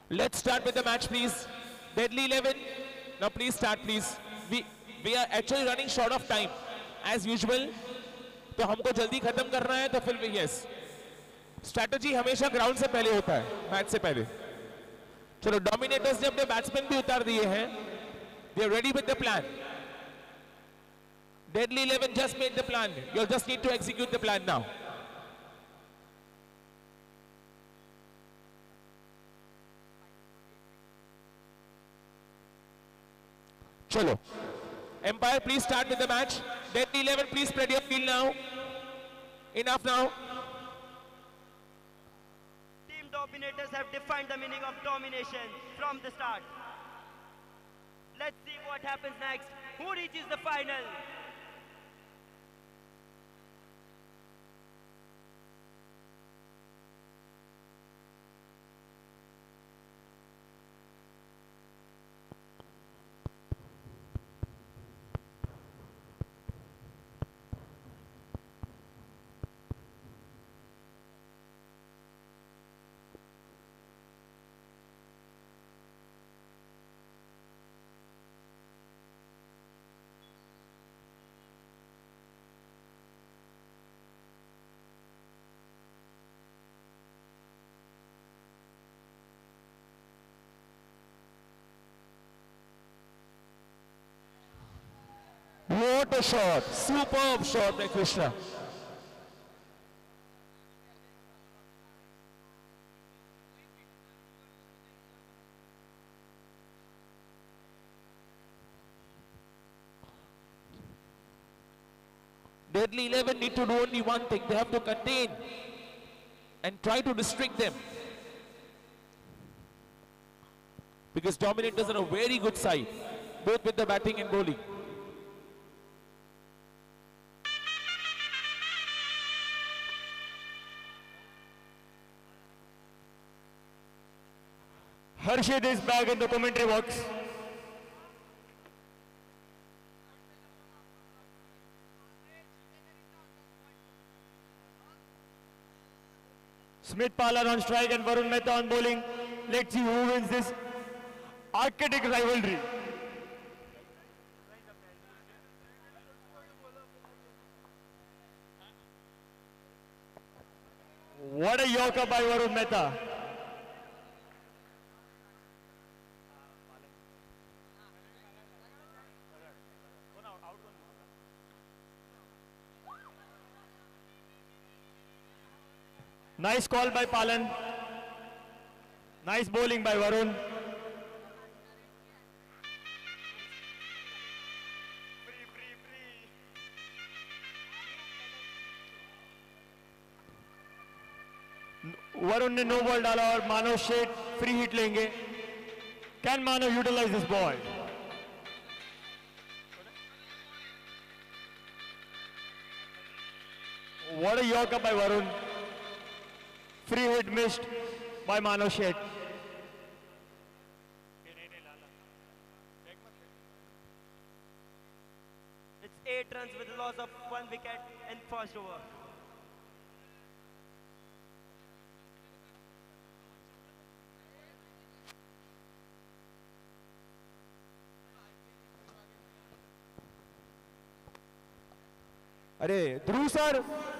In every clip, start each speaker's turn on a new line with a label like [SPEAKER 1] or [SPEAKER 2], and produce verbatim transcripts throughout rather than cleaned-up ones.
[SPEAKER 1] Let's start with the match, please. Deadly eleven. Now, please start, please. We we are actually running short of time, as usual. तो हमको जल्दी खत्म करना है तो फिर यस स्ट्रैटेजी हमेशा ग्राउंड से पहले होता है मैच से पहले चलो डोमिनेटर्स ने अपने बैट्समैन भी उतार दिए हैं they are ready with the plan Deadly Eleven just made the plan you just need to execute the plan now चलो Empire, please start with the match. Deadly eleven, please spread your field now. Enough now.
[SPEAKER 2] Team Dominators have defined the meaning of domination from the start. Let's see what happens next. Who reaches the final?
[SPEAKER 1] What a shot! Superb shot by Krishna. Deadly eleven need to do only one thing. They have to contain and try to restrict them. Because Dominators are a very good side, both with the batting and bowling.
[SPEAKER 3] Harshit is back in the commentary box. Smith Parler on strike and Varun Mehta on bowling. Let's see who wins this archaic rivalry. What a yorker by Varun Mehta. Nice call by Palan. Nice bowling by Varun.
[SPEAKER 2] Free, free, free.
[SPEAKER 3] Varun ने no ball डाला और Manav Sheth free hit लेंगे. Can Manav utilise this ball? What a yorker by Varun. Free hit missed by Manav Sheth.
[SPEAKER 2] It's eight runs with a loss of one wicket in first over.
[SPEAKER 1] अरे ध्रुव sir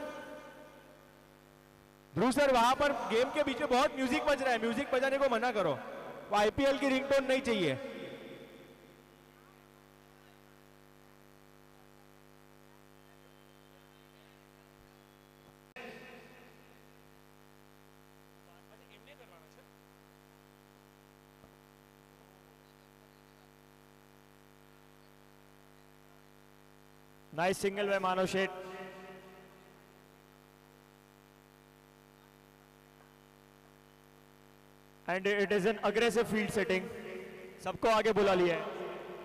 [SPEAKER 1] ध्रुव sir वहां पर game के बीच में बहुत music बज रहा है music बजाने को मना करो वो आईपीएल की रिंगटोन नहीं चाहिए
[SPEAKER 3] Nice single by Manav Sheth. And it is an aggressive field setting. सबको आगे बुला लिया है.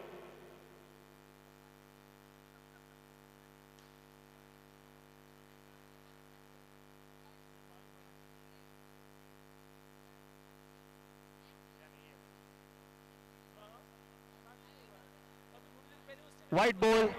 [SPEAKER 3] White ball.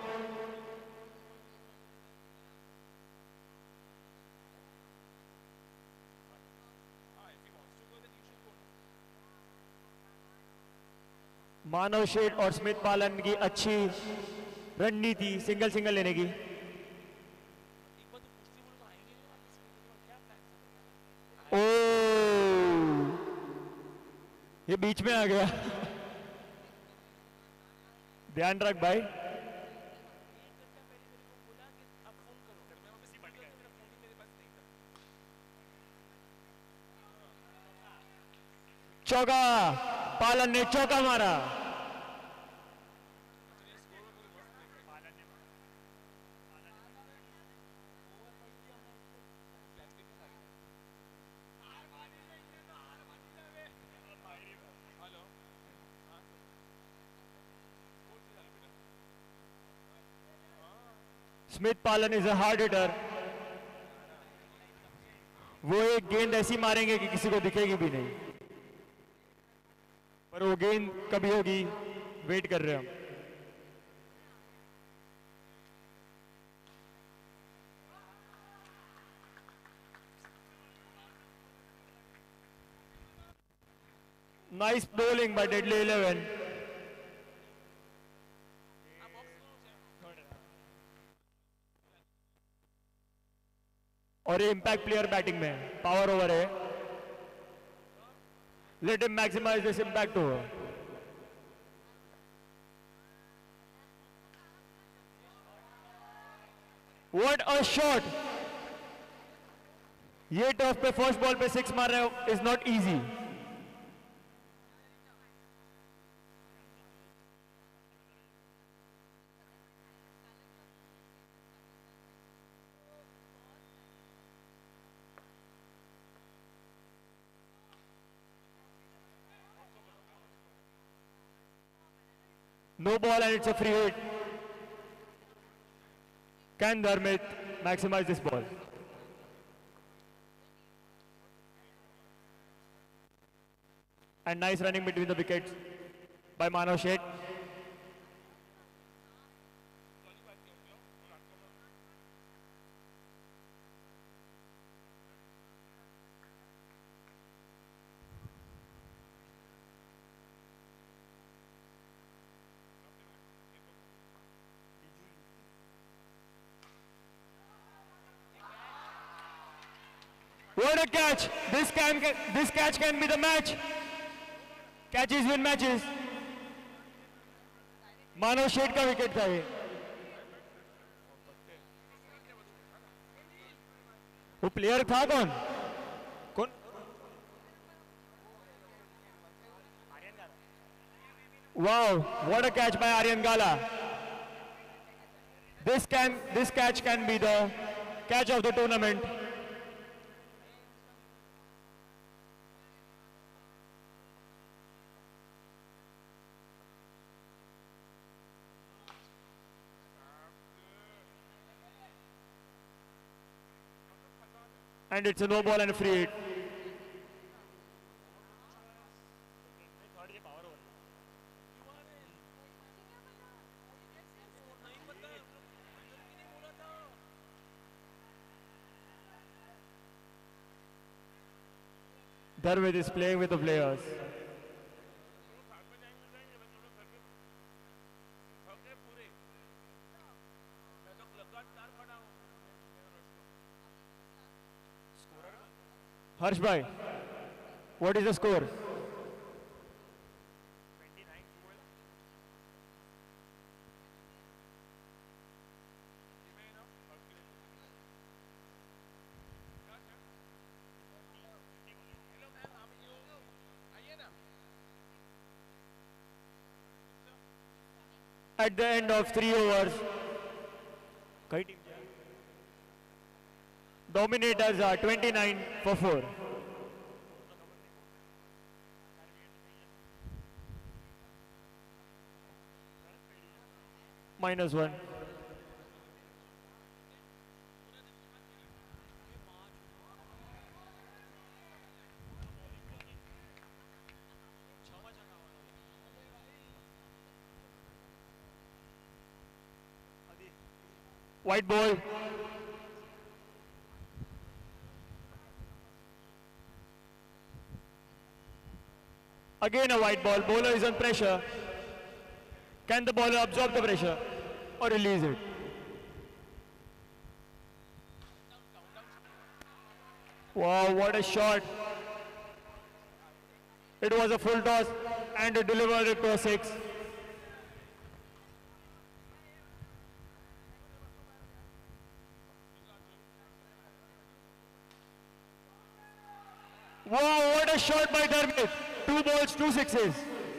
[SPEAKER 3] मानव शेठ और स्मित पालन की अच्छी रणनीति सिंगल सिंगल लेने की। ओ ये बीच में आ गया। ध्यान रख भाई। चौका, पालन ने चौका मारा। स्मित पालन इज अ हार्ड हिटर। वो एक गेंद ऐसी मारेंगे कि किसी को दिखेगी भी नहीं, पर वो गेंद कभी होगी, वेट कर रहे हैं हम। Nice bowling by Deadly Eleven. और ये इम्पैक्ट प्लेयर बैटिंग में, पावर ओवर है। Let him maximise this impact over. What a shot. ये टर्फ पे फर्स्ट बॉल पे सिक्स मार रहे हो is not easy. No ball and it's a free hit. Can Dharmit maximize this ball? And nice running between the wickets by Manav Sheth. What a catch! This can this catch can be the match. Catches win matches. Manav Sheth का wicket था ये। वो player था कौन? कौन? Wow! What a catch by Aryan Gala. This can this catch can be the catch of the tournament. And it's a no ball and a free hit. Dharmit is playing with the players. Harsh bhai, what is the score? At the end of three overs, Dominators are twenty-nine for four. Minus one. White ball. Again a white ball. Bowler is on pressure. Can the bowler absorb the pressure or release it? Wow, what a shot. It was a full toss and it delivered it to a six. Wow, what a shot by Dharmit. Two balls, two sixes.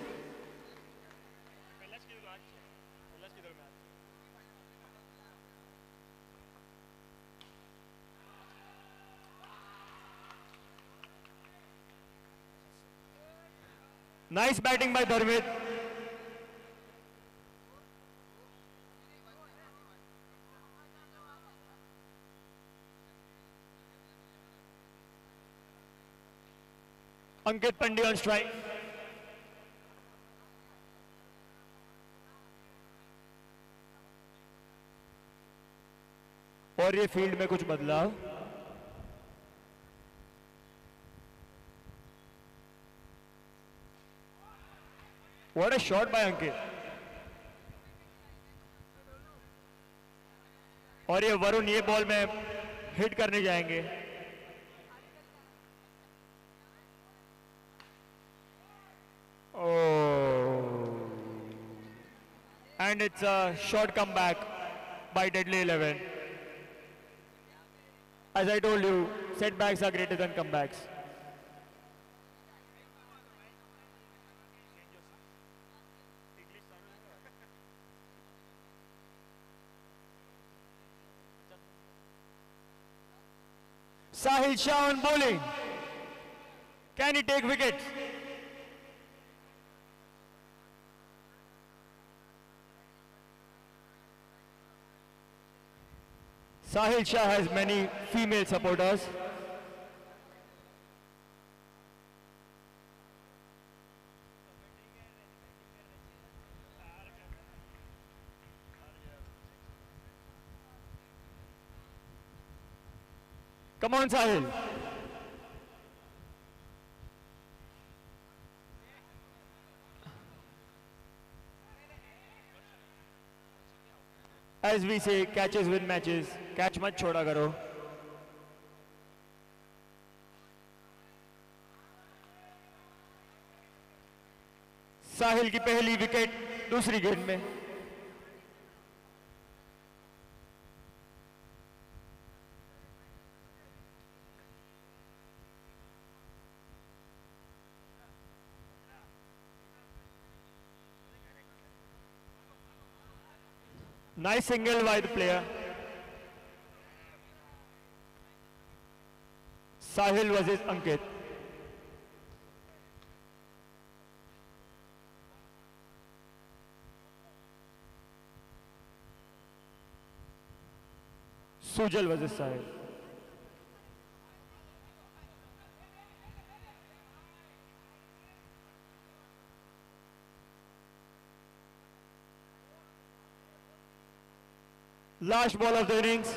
[SPEAKER 3] Nice batting by Dharmit. Ankit Pandey on strike. और ये field में कुछ बदलाव. What a shot by Ankit. और ये वरुण ये ball में hit करने जाएंगे. Oh. And it's a short comeback by Deadly Eleven. As I told you, setbacks are greater than comebacks. Sahil Shah on bowling. Can he take wickets? Sahil Shah has many female supporters. Come on, Sahil. As we say, catches win matches. Catch mat छोड़ा करो. साहिल की पहली wicket दूसरी गेंद में. Nice single by the player. Sahil versus Ankit. Sujal versus Sahil. Last ball of the innings.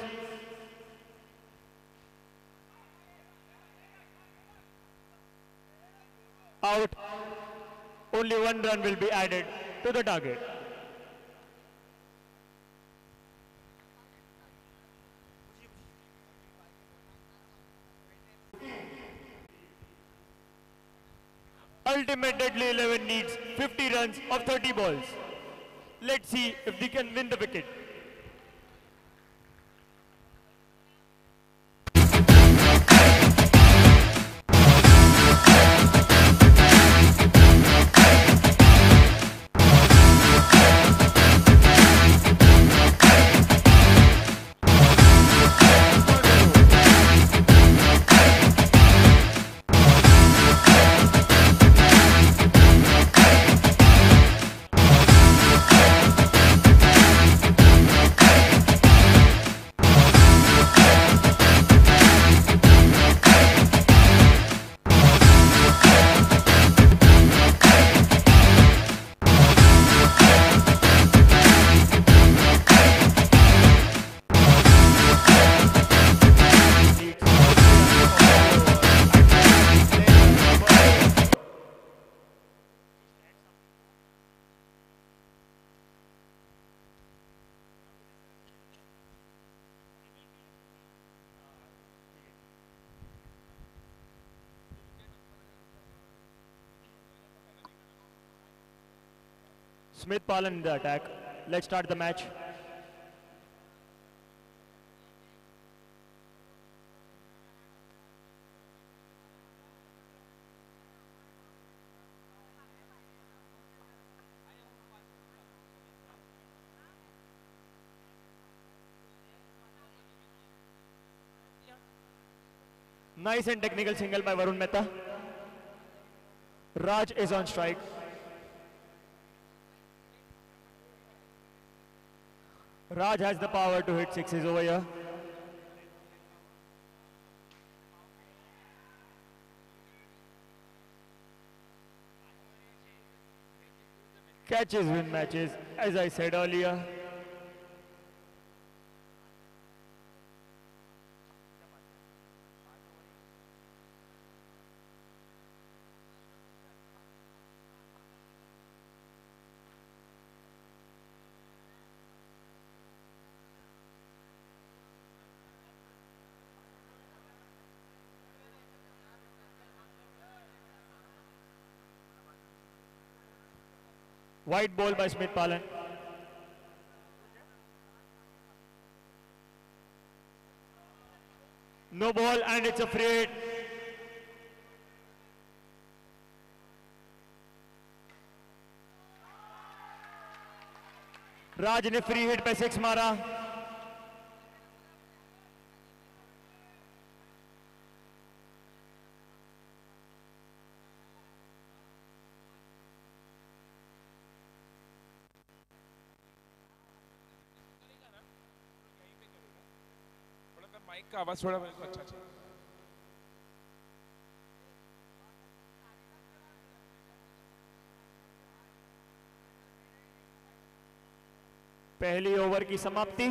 [SPEAKER 3] Out. Only one run will be added to the target. Ultimate Deadly Eleven needs fifty runs of thirty balls. Let's see if they can win the wicket. Smith Palan in the attack. Let's start the match. Nice and technical single by Varun Mehta. Raj is on strike. Raj has the power to hit sixes over here. Catches win matches, as I said earlier. White ball by Smith Palan. No ball and it's a free hit. Raj ने free hit पे six मारा.
[SPEAKER 1] Mike का आवाज थोड़ा मेरे को अच्छा चाहिए.
[SPEAKER 3] पहली ओवर की समाप्ति.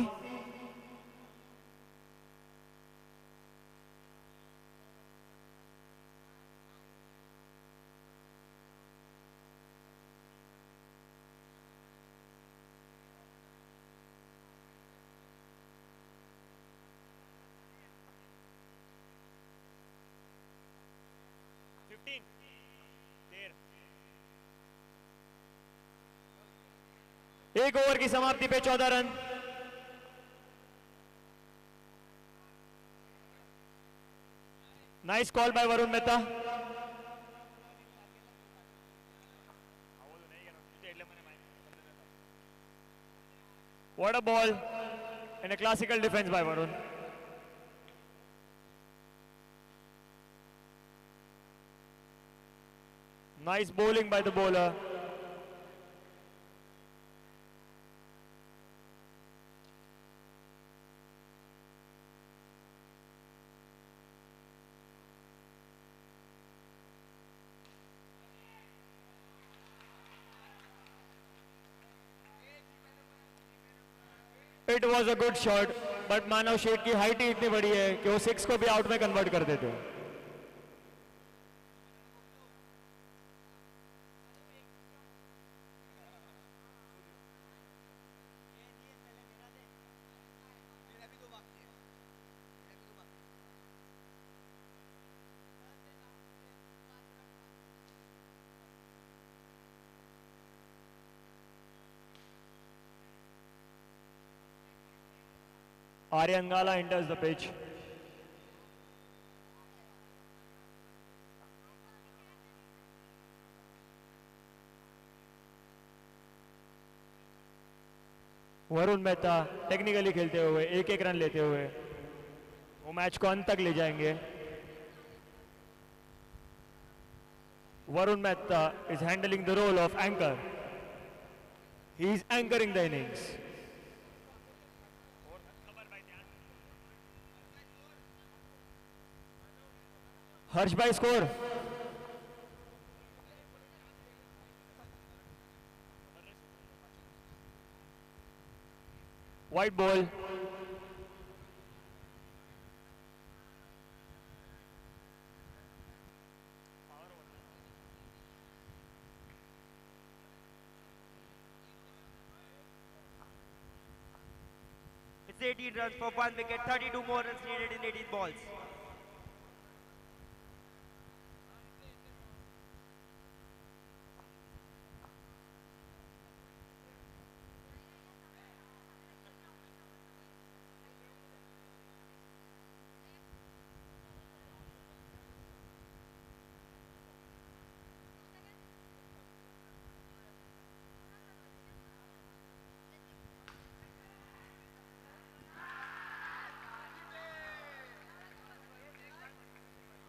[SPEAKER 3] एक ओवर की समाप्ति पे चौदह run. Nice call by Varun Mehta. What a ball and a classical defense by Varun. Nice bowling by the bowler. It was a good shot, but Manav Sheth की हाइट ही इतनी बड़ी है कि वो सिक्स को भी आउट में कन्वर्ट कर देते हैं. Aryan Gala enters the pitch. Varun Mehta technically खेलते हुए एक एक रन लेते हुए वो मैच को अंत तक ले जाएंगे. Varun Mehta is handling the role of anchor. He is anchoring the innings. Harsh भाई score. Wide ball.
[SPEAKER 2] It's eighteen runs for one wicket, thirty-two more runs needed in eighteen balls.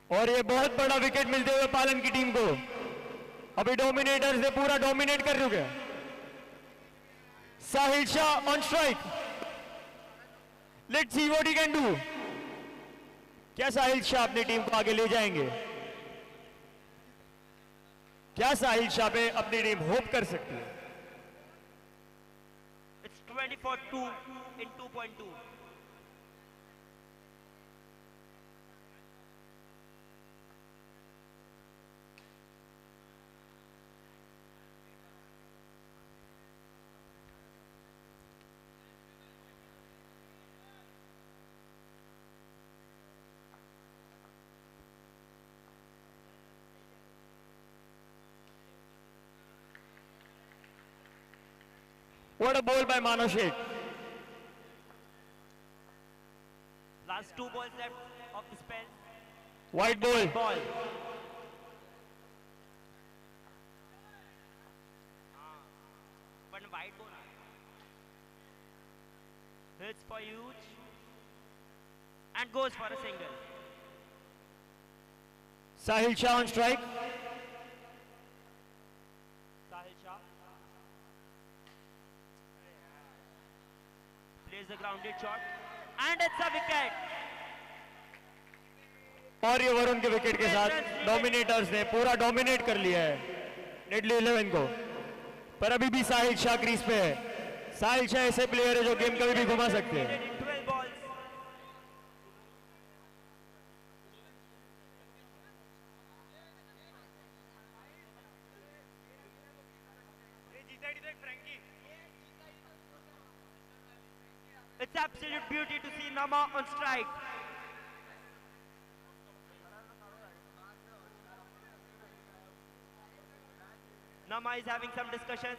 [SPEAKER 3] और ये बहुत बड़ा विकेट मिलते हुए पालन की टीम को। अभी डोमिनेटर्स ने पूरा डोमिनेट कर चुके हैं। Sahil Shah on strike. Let's see what he can do. क्या साहिल शाह अपनी टीम को आगे ले जाएंगे? क्या साहिल शाह पे अपनी टीम होप कर सकती है?
[SPEAKER 2] It's twenty-four two in two point two.
[SPEAKER 3] What a ball by Mano Sheikh.
[SPEAKER 2] Last two balls left of the spell.
[SPEAKER 3] White ball.
[SPEAKER 2] Ball. One white ball. Hits for huge. And goes for a single.
[SPEAKER 3] Sahil Shah on strike.
[SPEAKER 2] Sahil Shah. Plays the grounded shot. And it's a wicket.
[SPEAKER 3] और ये वरुण के wicket के साथ dominators ने पूरा dominate कर लिया है डेडली इलेवन को। पर अभी भी साहिल शाह क्रीज पे है। साहिल शाह ऐसे प्लेयर है जो गेम कभी भी घुमा सकते हैं।
[SPEAKER 2] In twelve balls. It's absolute beauty to see Nama on strike. Nama is having some discussion.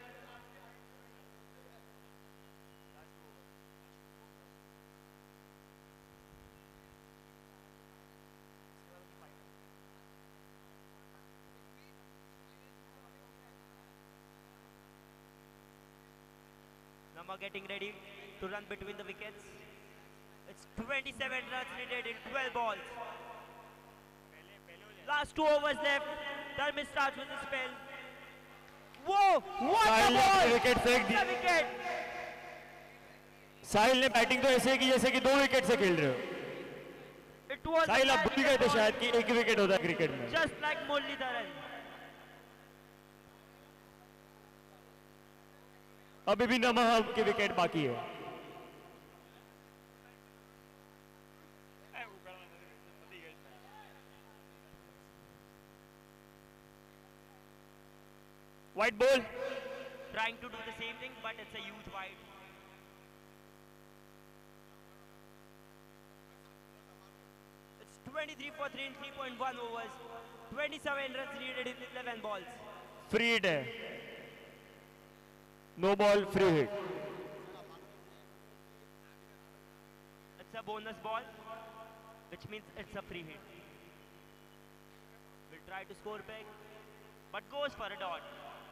[SPEAKER 2] Nama getting ready to run between the wickets. It's twenty-seven runs needed in twelve balls. Last two overs left. Dharmesh starts with the spell. Whoa! What
[SPEAKER 3] Sahil
[SPEAKER 2] a
[SPEAKER 3] ने
[SPEAKER 2] ball!
[SPEAKER 3] अपनी wicket फेंक दी।
[SPEAKER 2] It's a wicket.
[SPEAKER 3] साहिल ने batting तो ऐसे की जैसे कि दो विकेट से खेल रहे हो।
[SPEAKER 2] It was a
[SPEAKER 3] साहिल आप
[SPEAKER 2] bad
[SPEAKER 3] भूल गए थे
[SPEAKER 2] ball,
[SPEAKER 3] शायद कि एक ही विकेट होता है क्रिकेट में।
[SPEAKER 2] just like Muralidharan.
[SPEAKER 3] अभी भी नमा की विकेट बाकी है। White ball.
[SPEAKER 2] Trying to do the same thing, but it's a huge wide. It's twenty-three for three in three point one overs. twenty-seven runs needed in eleven balls.
[SPEAKER 3] Free hit है। No ball free hit.
[SPEAKER 2] It's a bonus ball, which means it's a free hit. Will try to score big, but goes for a dot.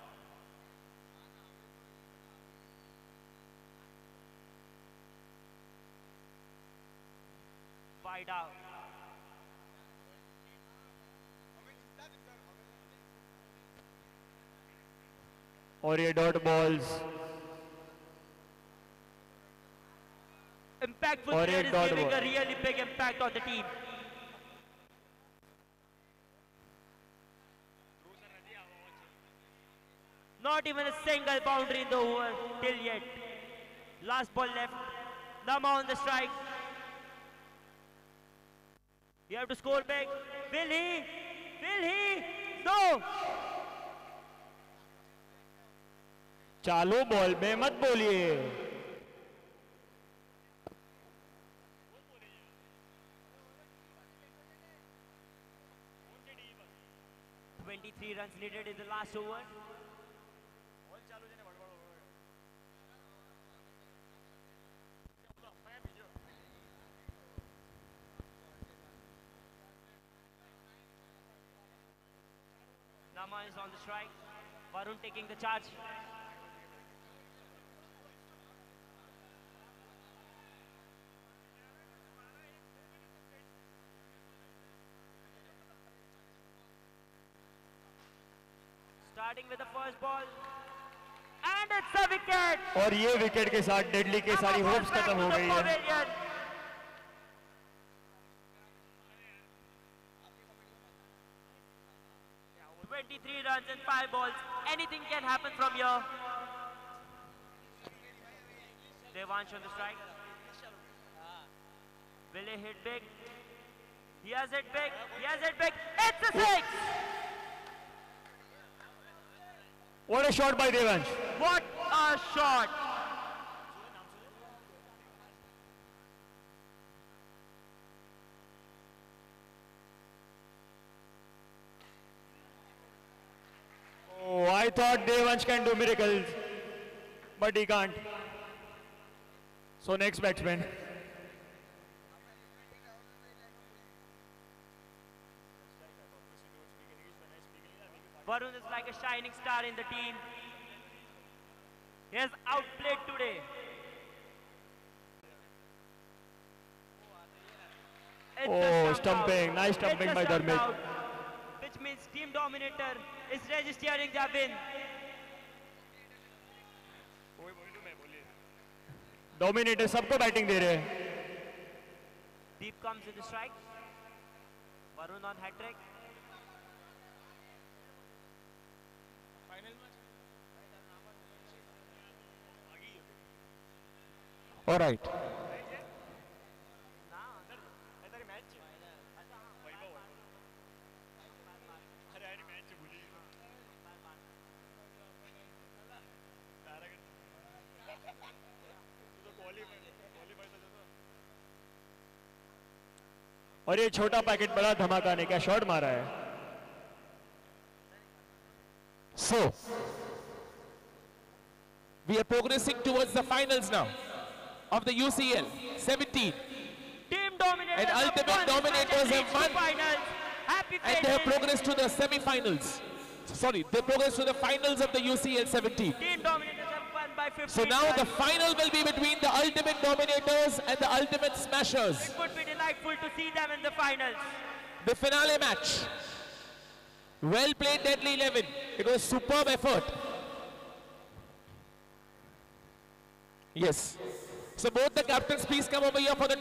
[SPEAKER 2] Wide out.
[SPEAKER 3] और ये dot balls.
[SPEAKER 2] Impactful
[SPEAKER 3] और
[SPEAKER 2] player
[SPEAKER 3] एक
[SPEAKER 2] is
[SPEAKER 3] dot
[SPEAKER 2] giving
[SPEAKER 3] ball.
[SPEAKER 2] a really big impact on the team. Not even a single boundary in the over till yet. Last ball left. Nama on the strike. You have to score big. Will he? Will he? No!
[SPEAKER 3] चालू ball में मत बोलिए।
[SPEAKER 2] twenty-three runs needed in the last over. Nama is on the strike. Varun taking the charge. Starting with the first ball. And it's a wicket.
[SPEAKER 3] और ये wicket के साथ deadly के सारी होप्स खत्म हो गई है.
[SPEAKER 2] twenty-three runs in five balls. Anything can happen from here. Devansh on the strike. Will he hit big? He has hit big. He has hit big. It's a six.
[SPEAKER 3] What a shot by Devansh.
[SPEAKER 2] What a shot.
[SPEAKER 3] Oh, I thought Devansh can do miracles, but he can't. So next batsman.
[SPEAKER 2] Varun is like a shining star in the team. He has outplayed today. It's a
[SPEAKER 3] Oh,
[SPEAKER 2] stump
[SPEAKER 3] stumping.
[SPEAKER 2] out.
[SPEAKER 3] Nice stumping
[SPEAKER 2] It's a
[SPEAKER 3] by
[SPEAKER 2] stump
[SPEAKER 3] Dharmit.
[SPEAKER 2] out, which means team dominator is registering their win.
[SPEAKER 3] Dominator सबको batting दे रहे हैं.
[SPEAKER 2] Deep comes in the strike. Varun on hat trick.
[SPEAKER 1] All right.
[SPEAKER 3] और ये छोटा packet बड़ा धमाका ने क्या शॉट मारा है.
[SPEAKER 1] So, we are progressing towards the finals now of the U C L seventeen.
[SPEAKER 2] Team dominators
[SPEAKER 1] And
[SPEAKER 2] have
[SPEAKER 1] ultimate
[SPEAKER 2] won
[SPEAKER 1] dominators
[SPEAKER 2] and
[SPEAKER 1] have
[SPEAKER 2] reached the
[SPEAKER 1] won.
[SPEAKER 2] finals. Happy
[SPEAKER 1] And they have
[SPEAKER 2] faces.
[SPEAKER 1] progressed to the semi-finals. Sorry, they progressed to the finals of the U C L seventeen.
[SPEAKER 2] Team dominators have won by fifteen.
[SPEAKER 1] So now the
[SPEAKER 2] runs.
[SPEAKER 1] final will be between the ultimate dominators and the ultimate smashers.
[SPEAKER 2] It would be delightful to see them in the finals.
[SPEAKER 1] The finale match. Well played, Deadly Eleven. It was superb effort. Yes. So both the captains, please come over here for the